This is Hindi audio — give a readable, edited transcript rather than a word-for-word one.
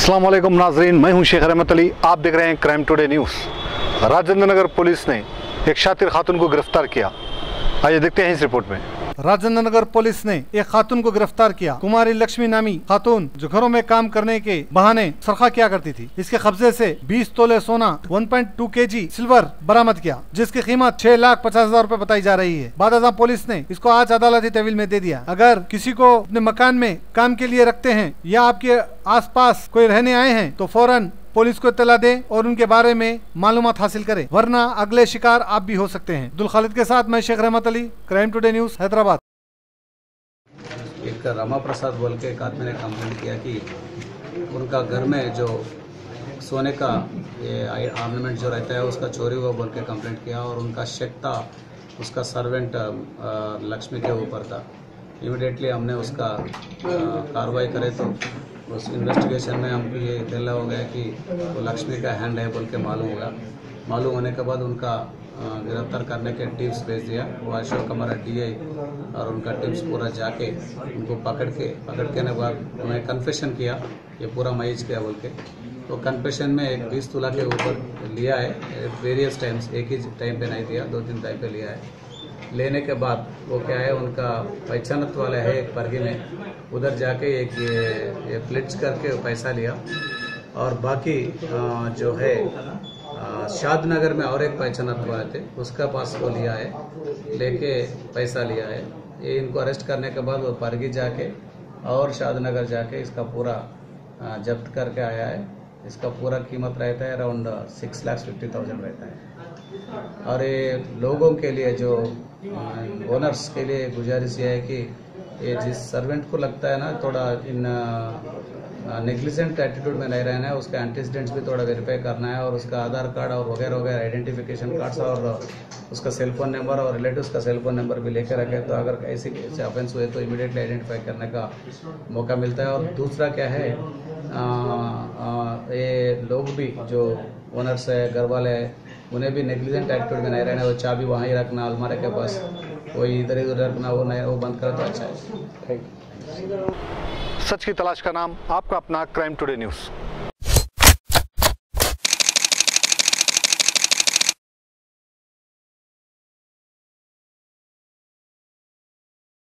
अस्सलाम वालेकुम नाजरीन, मैं हूं शेख रहमत अली। आप देख रहे हैं crime today news. Rajendra Nagar police ने एक शातिर खातून को गिरफ्तार किया। आइए देखते हैं इस रिपोर्ट में। राजेंद्र नगर पुलिस ने एक खातून को गिरफ्तार किया। कुमारी लक्ष्मी नामी खातून जो घरों में काम करने के बहाने सरखा किया करती थी। इसके कब्जे से 20 तोले सोना, 1.2 kg सिल्वर बरामद किया, जिसकी कीमत 6,50,000 रुपए बताई जा रही है। बादशाह पुलिस ने इसको आज अदालती तहवील में दे दिया। अगर किसी को अपने मकान में काम के लिए रखते हैं या आपके आसपास कोई रहने आए हैं तो फौरन पुलिस को इत्तला दें और उनके बारे में मालूमात हासिल करें, वरना अगले शिकार आप भी हो सकते हैं। अब्दुल खालिद के साथ मैं Sheikh Rahmat Ali, crime today news, Hyderabad. एक रामा प्रसाद बोल के एक आदमी ने कंप्लेंट किया कि उनका घर में जो सोने का ये ऑर्नामेंट जो रहता है उसका चोरी हुआ बोल के कंप्लेंट किया, और उनका शक था उसका सर्वेंट लक्ष्मी के ऊपर था। इमीडिएटली हमने उसका कार्रवाई करे तो उस इन्वेस्टिगेशन में हमको ये इत्तला हो गया कि वो लक्ष्मी का हैंड है बोल के मालूम होने के बाद उनका गिरफ्तार करने के टीम्स भेज दिया। वो अशोक हमारा DI और उनका टीम्स पूरा जाके उनको पकड़ के बाद उन्होंने कन्फेशन किया, ये पूरा मैच किया बोल के। तो कन्फेशन में एक 20 तोला के ऊपर लिया है, वेरियस टाइम्स, एक ही टाइम पे नहीं दिया, 2-3 टाइम पे लिया है। लेने के बाद वो क्या है, उनका पहचानत वाला है एक परगी में, उधर जाके एक ये प्लिट्स करके पैसा लिया, और बाकी जो है शाद नगर में और एक पहचानत वाले थे उसका पास वो लिया है, लेके पैसा लिया है। ये इनको अरेस्ट करने के बाद वो परगी जाके और शाद नगर जाके इसका पूरा जब्त करके आया है। इसका पूरा कीमत रहता है अराउंड 6,50,000 रहता है। और ये लोगों के लिए जो ओनर्स के लिए गुजारिश ये है कि ये जिस सर्वेंट को लगता है ना थोड़ा इन नेग्लिजेंट एटीट्यूड में नहीं रहना है, उसका एंटीसीडेंट्स भी थोड़ा वेरीफाई करना है, और उसका आधार कार्ड और वगैरह आइडेंटिफिकेशन कार्ड्स और उसका सेलफोन नंबर और रिलेटिव्स का सेलफोन नंबर भी लेकर रखे, तो अगर ऐसे ऑफेंस हुए तो इमीडिएटली आइडेंटिफाई करने का मौका मिलता है। और दूसरा क्या है, ये लोग भी जो ओनर्स है, घर वाले हैं, उन्हें भी नेग्लिजेंट एटीट्यूड में नहीं रहना, वो चाबी वहाँ ही रखना अलमारी के पास, कोई इधर रखना, वो बंद करो तो अच्छा है। सच की तलाश का नाम, आपका अपना क्राइम टुडे न्यूज़।